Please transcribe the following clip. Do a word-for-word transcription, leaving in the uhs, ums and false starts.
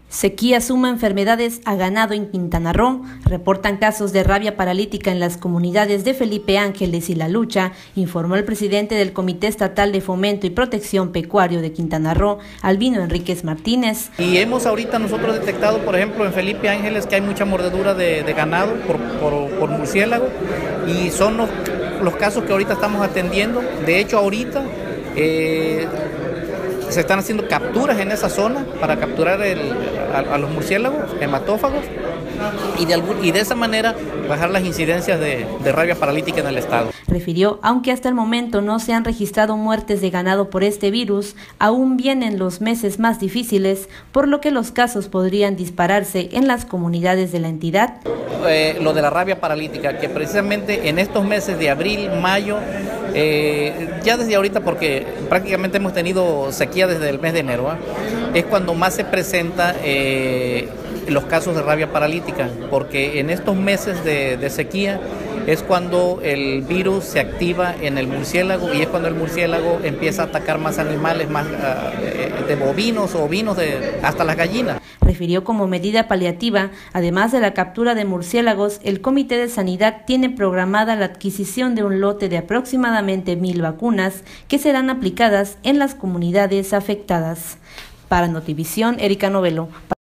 Sequía suma enfermedades a ganado en Quintana Roo. Reportan casos de rabia paralítica en las comunidades de Felipe Ángeles y La Lucha, informó el presidente del Comité Estatal de Fomento y Protección Pecuario de Quintana Roo, Albino Enríquez Martínez. Y hemos ahorita nosotros detectado, por ejemplo, en Felipe Ángeles que hay mucha mordedura de, de ganado por, por, por murciélago, y son los, los casos que ahorita estamos atendiendo. De hecho, ahorita eh, se están haciendo capturas en esa zona para capturar el, a, a los murciélagos hematófagos y de, algún, y de esa manera bajar las incidencias de, de rabia paralítica en el estado. Refirió, aunque hasta el momento no se han registrado muertes de ganado por este virus, aún vienen los meses más difíciles, por lo que los casos podrían dispararse en las comunidades de la entidad. Eh, lo de la rabia paralítica, que precisamente en estos meses de abril, mayo, eh, ya desde ahorita, porque prácticamente hemos tenido sequía desde el mes de enero, ¿eh? es cuando más se presenta eh, los casos de rabia paralítica, porque en estos meses de, de sequía es cuando el virus se activa en el murciélago y es cuando el murciélago empieza a atacar más animales, más uh, de bovinos o ovinos, de, hasta las gallinas. Refirió, como medida paliativa, además de la captura de murciélagos, el Comité de Sanidad tiene programada la adquisición de un lote de aproximadamente mil vacunas que serán aplicadas en las comunidades afectadas. Para Notivisión, Erika Novelo.